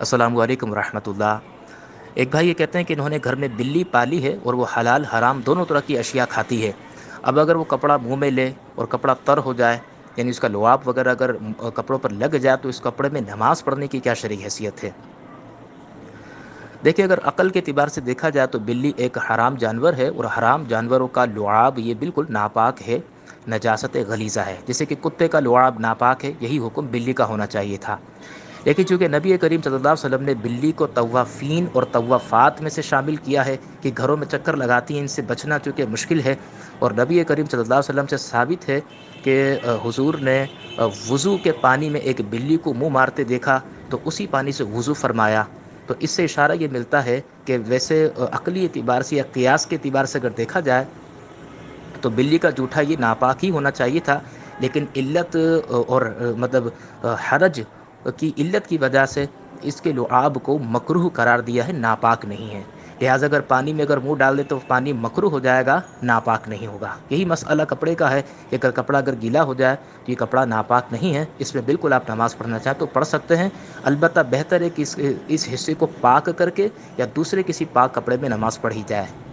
السلام علیکم ورحمۃ اللہ۔ ایک بھائی یہ کہتے ہیں کہ انہوں نے گھر میں بلی پالی ہے اور وہ حلال حرام دونوں طرح کی اشیاء کھاتی ہے۔ اب اگر وہ کپڑا منہ میں لے اور کپڑا تر ہو جائے، یعنی اس کا لعاب وغیرہ اگر کپڑوں پر لگ جائے، تو اس کپڑے میں نماز پڑھنے کی کیا شرعی حیثیت ہے؟ دیکھیں، اگر عقل کے اعتبار سے دیکھا جائے تو بلی ایک حرام جانور ہے، اور حرام جانوروں کا لعاب یہ بالکل ناپاک ہے، نجاست غلیظہ ہے۔ جیسے کہ کتے کا لعاب ناپاک ہے، یہی حکم بلی کا ہونا چاہیے تھا۔ لیکن چونکہ نبی کریم صلی اللہ علیہ وسلم نے بلی کو طوافین اور طوافات میں سے شامل کیا ہے کہ گھروں میں چکر لگاتی ہیں، ان سے بچنا چونکہ مشکل ہے، اور نبی کریم صلی اللہ علیہ وسلم سے ثابت ہے کہ حضور نے وضو کے پانی میں ایک بلی کو منہ مارتے دیکھا تو اسی پانی سے وضو فرمایا۔ تو اس سے اشارہ یہ ملتا ہے کہ ویسے عقلی اعتبار سے یا قیاس کے اعتبار سے اگر دیکھا جائے تو بلی کا جوٹھا یہ ناپاک ہی ہونا چاہیے تھا، لیکن علت اور مطلب حرج کی علت کی وجہ سے اس کے لعاب کو مکروہ قرار دیا ہے، ناپاک نہیں ہے۔ لہٰذا اگر پانی میں اگر منہ ڈال دے تو پانی مکروہ ہو جائے گا، ناپاک نہیں ہوگا۔ یہی مسئلہ کپڑے کا ہے کہ اگر کپڑا اگر گیلا ہو جائے تو یہ کپڑا ناپاک نہیں ہے، اس میں بالکل آپ نماز پڑھنا چاہیں تو پڑھ سکتے ہیں۔ البتہ بہتر ہے کہ اس حصے کو پاک کر کے یا دوسرے کسی پاک کپڑے میں نماز پڑھی جائے۔